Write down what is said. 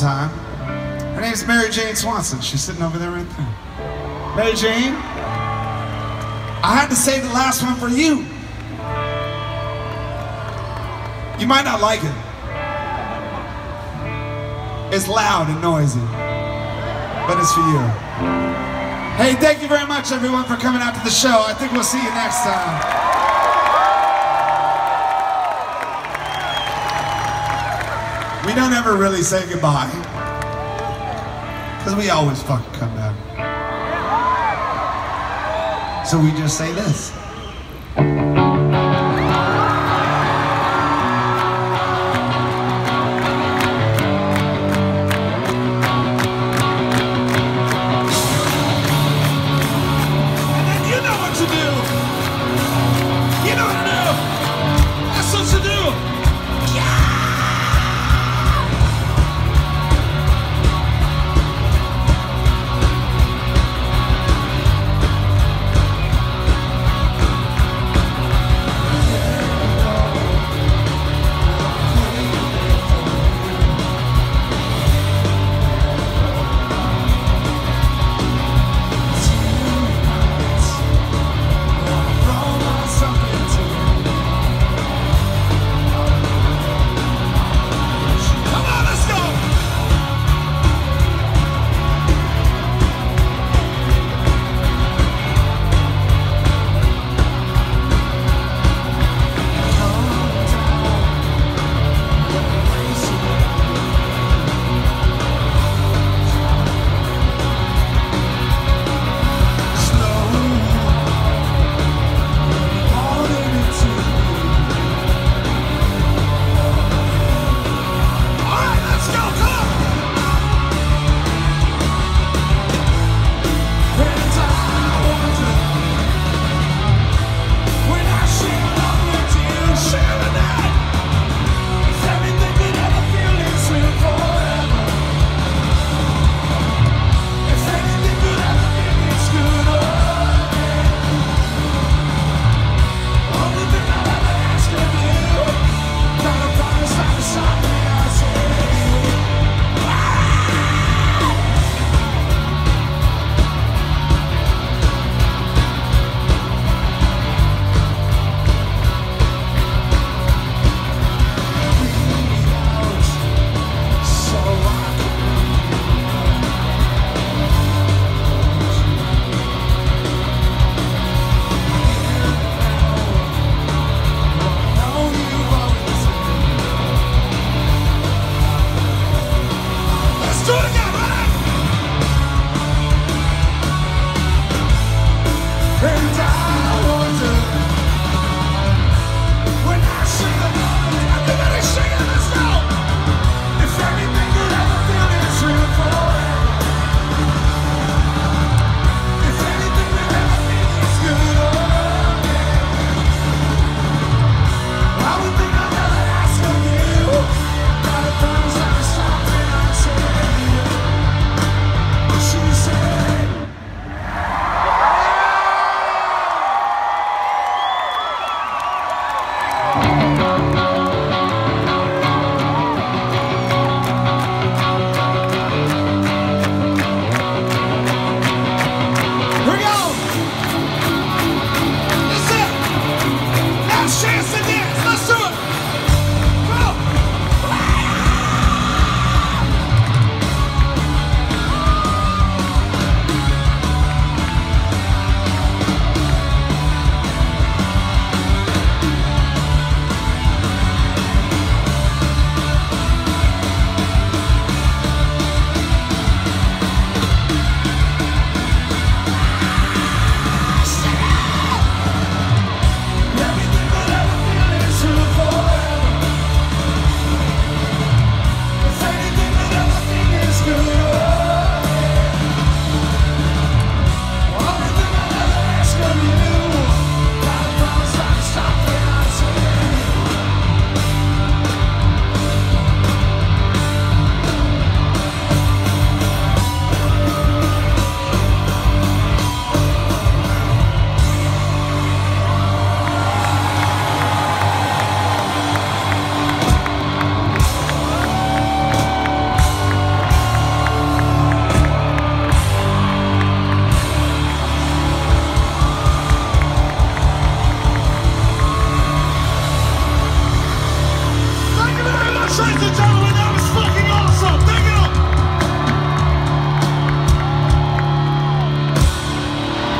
time. Her name's Mary Jane Swanson. She's sitting over there right there. Mary Jane, I had to save the last one for you. You might not like it. It's loud and noisy, but it's for you. Hey, thank you very much, everyone, for coming out to the show. I think we'll see you next time. We don't ever really say goodbye, because we always fucking come back. So we just say this. ladies and gentlemen.